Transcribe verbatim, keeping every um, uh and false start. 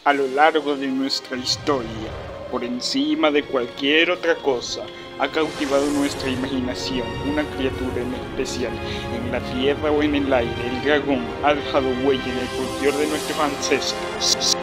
A lo largo de nuestra historia, por encima de cualquier otra cosa, ha cautivado nuestra imaginación una criatura en especial. En la tierra o en el aire, el dragón ha dejado huella en el folclore de nuestros ancestros.